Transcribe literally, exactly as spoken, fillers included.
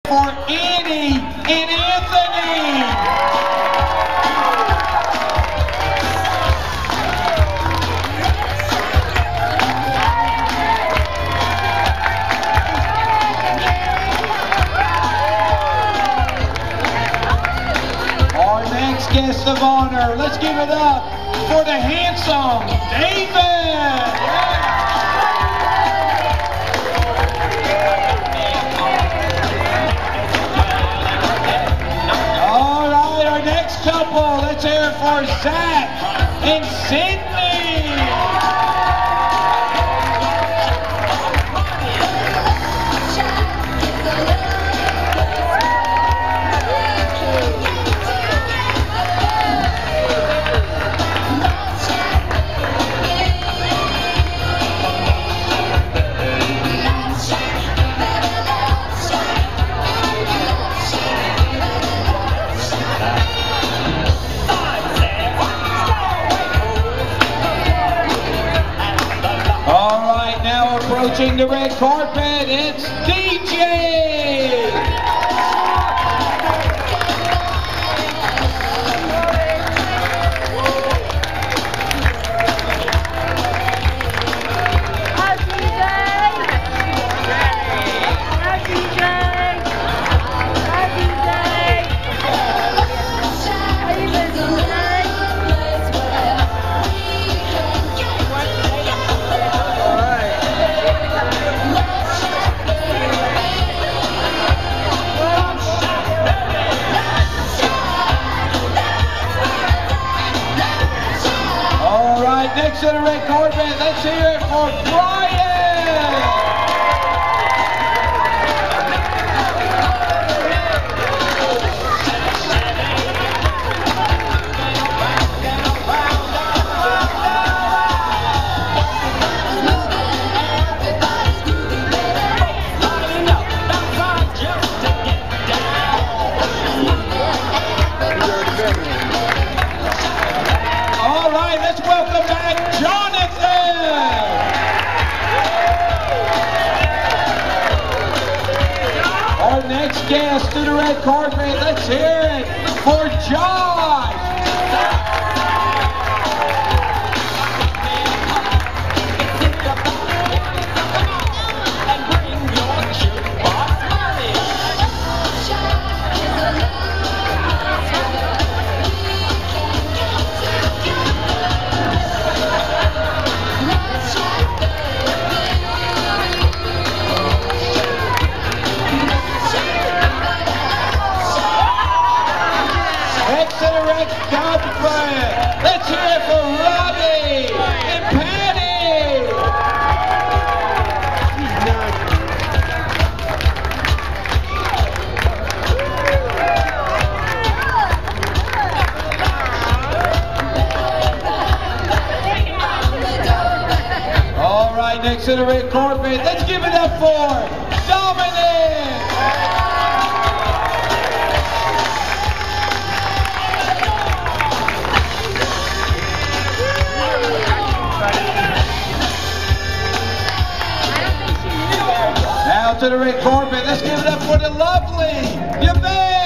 for Annie and Anthony. Our next guest of honor, let's give it up for the handsome David. All right, our next couple, let's hear it for Zach and Sydney. Approaching the red carpet, it's D J! Hi D J! Hi D J! Hi D J! How you been today? Next to the red carpet, let's hear it for Brian! All right, let's welcome back Jonathan! Our next guest to the red carpet, let's hear it for Josh! Let's hear it for Robbie and Patty! All right, next to the red carpet, let's give it up for Dominic! Now to the red carpet, let's give it up for the lovely Yvette!